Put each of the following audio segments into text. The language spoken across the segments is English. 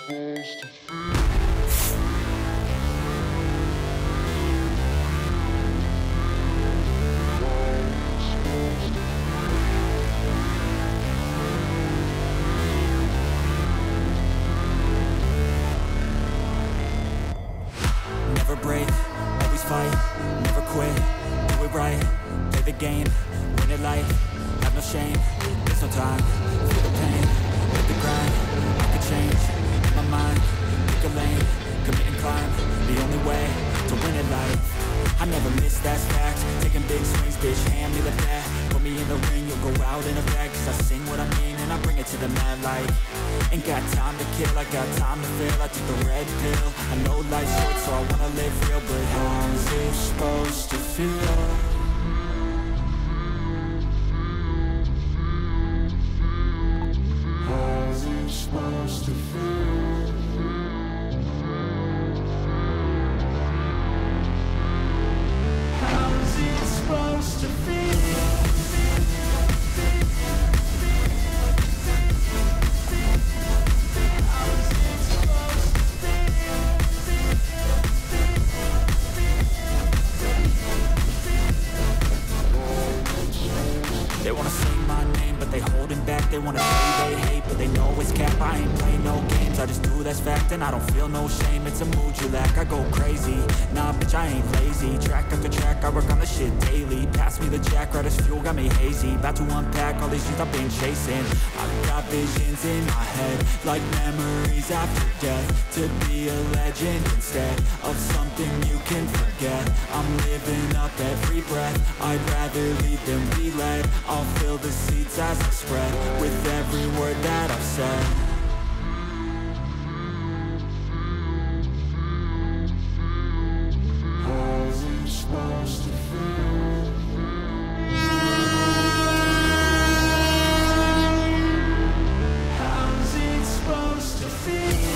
Never break, always fight, never quit, do it right, play the game, win it life, have no shame, there's no time, feel the pain, hit the grind, I can change, in my mind, pick a lane, commit and climb, the only way to win it life. I never miss, that's fact, taking big swings, bitch, hand me the bat, put me in the ring, you'll go out in a bag, cause I sing what I mean and I bring it to the mad light. Ain't got time to kill, I got time to feel, I took the red pill, I know life's short so I wanna live real, but how's it supposed to feel? How's it supposed to feel? How's it supposed to feel? They wanna say my name, but they holding back. They wanna say they hate, but they know it's cap. I ain't playing no games, I just do that's fact. And I don't feel no shame, it's a mood you lack. I go crazy, nah bitch I ain't lazy. Track after track, I work on the shit daily. Pass me the jack, right as fuel, got me hazy. About to unpack all these things I've been chasing. I've got visions in my head, like memories after death. To be a legend instead of something you can forget. I'm living up every breath, I'd rather lead than be led. I'll fill the seats as I spread with every word that I've said. How's it supposed to feel? How's it supposed to feel?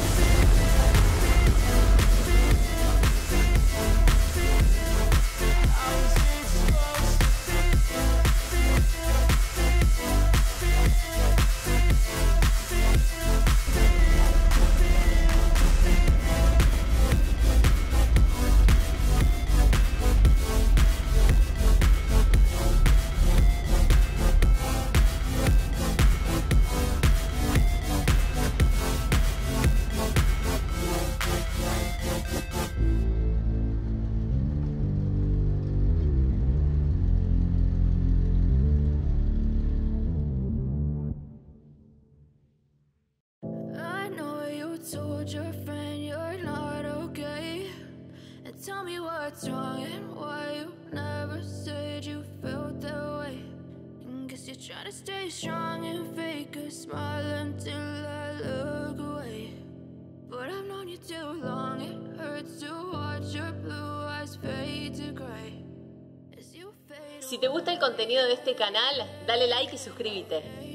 Told your friend you're not okay, and tell me what's wrong and why you never said you felt that way. And guess you're trying to stay strong and fake a smile until I look away. But I've known you too long, it hurts to watch your blue eyes fade to gray as you fade. Si te gusta el contenido de este canal, dale like y suscríbete.